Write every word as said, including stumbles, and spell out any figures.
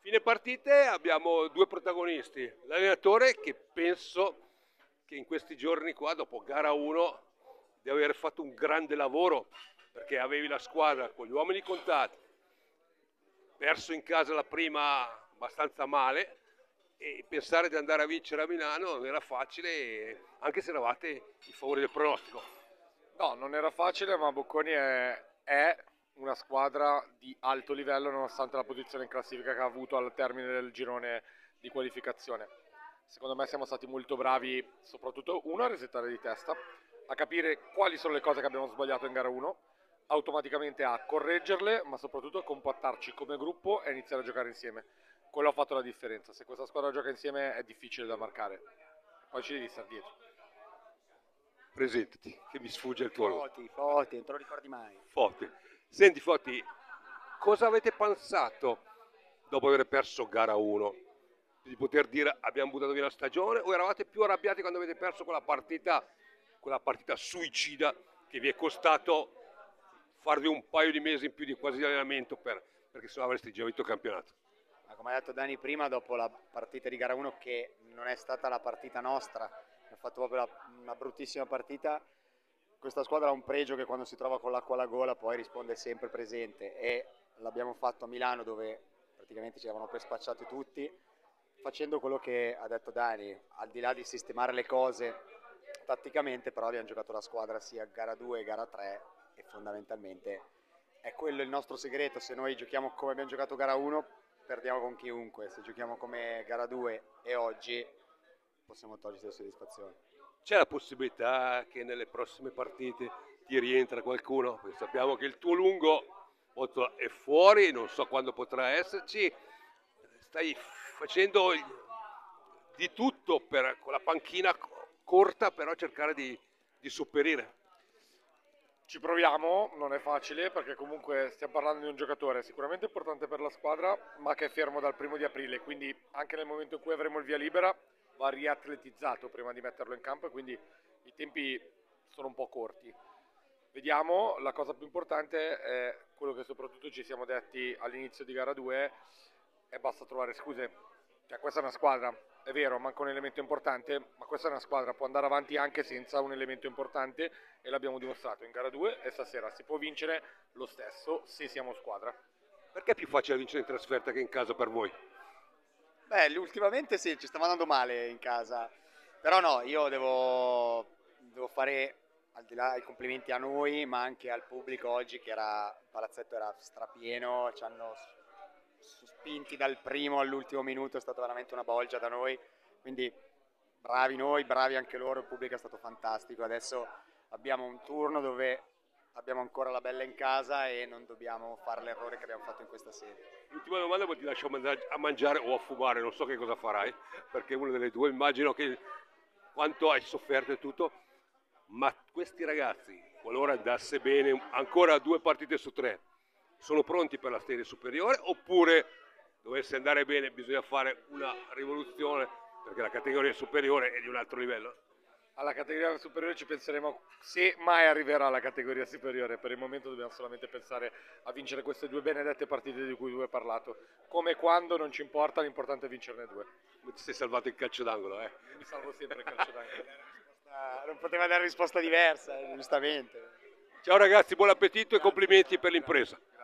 Fine partite abbiamo due protagonisti, l'allenatore che penso che in questi giorni qua, dopo gara uno, deve aver fatto un grande lavoro perché avevi la squadra con gli uomini contati, perso in casa la prima abbastanza male e pensare di andare a vincere a Milano non era facile, anche se eravate in favore del pronostico. No, non era facile, ma Bocconi è, è una squadra di alto livello nonostante la posizione in classifica che ha avuto al termine del girone di qualificazione. Secondo me siamo stati molto bravi, soprattutto uno a resettare di testa, a capire quali sono le cose che abbiamo sbagliato in gara uno, automaticamente a correggerle, ma soprattutto a compattarci come gruppo e iniziare a giocare insieme. Quello ha fatto la differenza. Se questa squadra gioca insieme è difficile da marcare, poi ci devi stare dietro. Presentati, che mi sfugge il tuo nome. Foti, Foti, non te lo ricordi mai. Foti. Senti Foti, cosa avete pensato dopo aver perso gara uno? Di poter dire abbiamo buttato via la stagione o eravate più arrabbiati quando avete perso quella partita, quella partita suicida che vi è costato farvi un paio di mesi in più di quasi di allenamento per, perché sennò avreste già vinto il campionato? Ma come ha detto Dani prima, dopo la partita di gara uno, che non è stata la partita nostra, ha fatto proprio la- una bruttissima partita, questa squadra ha un pregio che quando si trova con l'acqua alla gola poi risponde sempre presente, e l'abbiamo fatto a Milano dove praticamente ci avevano spacciati tutti, facendo quello che ha detto Dani, al di là di sistemare le cose tatticamente, però abbiamo giocato la squadra sia gara due che gara tre e fondamentalmente è quello il nostro segreto. Se noi giochiamo come abbiamo giocato gara uno perdiamo con chiunque, se giochiamo come gara due e oggi possiamo toglierci le soddisfazioni. C'è la possibilità che nelle prossime partite ti rientra qualcuno? Perché sappiamo che il tuo lungo è fuori, non so quando potrà esserci, stai facendo di tutto per, con la panchina corta, però cercare di, di sopperire. Ci proviamo, non è facile perché comunque stiamo parlando di un giocatore sicuramente importante per la squadra, ma che è fermo dal primo di aprile, quindi anche nel momento in cui avremo il via libera va riatletizzato prima di metterlo in campo e quindi i tempi sono un po' corti. Vediamo, la cosa più importante è quello che soprattutto ci siamo detti all'inizio di gara due, e basta trovare scuse. Cioè, questa è una squadra, è vero, manca un elemento importante, ma questa è una squadra, può andare avanti anche senza un elemento importante e l'abbiamo dimostrato in gara due e stasera si può vincere lo stesso se siamo squadra. Perché è più facile vincere in trasferta che in casa per voi? Beh, ultimamente sì, ci stiamo andando male in casa, però no, io devo, devo fare, al di là i complimenti a noi, ma anche al pubblico oggi, che era, il palazzetto era strapieno, ci hanno s- spinti dal primo all'ultimo minuto, è stata veramente una bolgia da noi, quindi bravi noi, bravi anche loro, il pubblico è stato fantastico. Adesso abbiamo un turno dove abbiamo ancora la bella in casa e non dobbiamo fare l'errore che abbiamo fatto in questa sera. L'ultima domanda, poi ti lascio a mangiare o a fumare, non so che cosa farai, perché una delle due immagino che quanto hai sofferto e tutto, ma questi ragazzi, qualora andasse bene ancora due partite su tre, sono pronti per la serie superiore oppure dovesse andare bene bisogna fare una rivoluzione perché la categoria superiore è di un altro livello? Alla categoria superiore ci penseremo se mai arriverà la categoria superiore, per il momento dobbiamo solamente pensare a vincere queste due benedette partite di cui tu hai parlato. Come e quando non ci importa, l'importante è vincerne due. Ti sei salvato il calcio d'angolo, eh? Mi salvo sempre il calcio d'angolo. Ah, non poteva dare risposta diversa, giustamente. Ciao ragazzi, buon appetito e complimenti per l'impresa.